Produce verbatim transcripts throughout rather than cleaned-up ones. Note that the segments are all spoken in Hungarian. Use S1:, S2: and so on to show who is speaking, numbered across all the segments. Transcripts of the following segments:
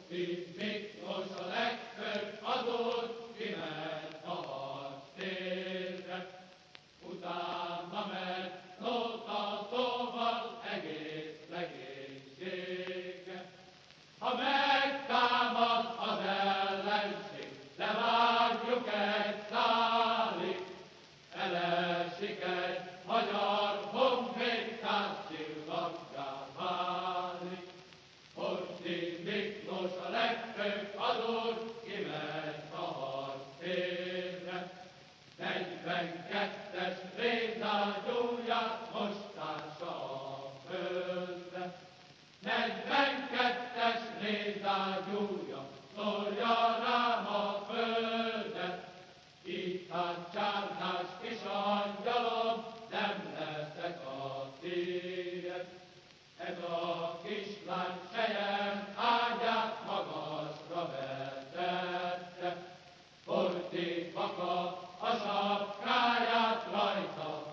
S1: Horthy Miklós a legfőbb adót, kiment a harctérre. Utána ment lótatóval egész legénysége. Ha megtámad az ellenség, levágjuk egy szálig, elesik egy magyar honvéd száz csillaggá válik. Horthy Miklós a legfőbb adót, kimegy a harctérre. negyvenkettes rézágyúját most társa a földre. negyvenkettes rézágyúja szórja rám a földet. Így hát csárnás kis angyalom, nem leszek a tiéd. Ez a kislány sejem ágyát magasra vetette. Horthy paka a sapkáját rajta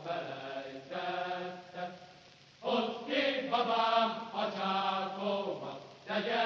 S1: felejtette. Ott két babám a csákómat, tegye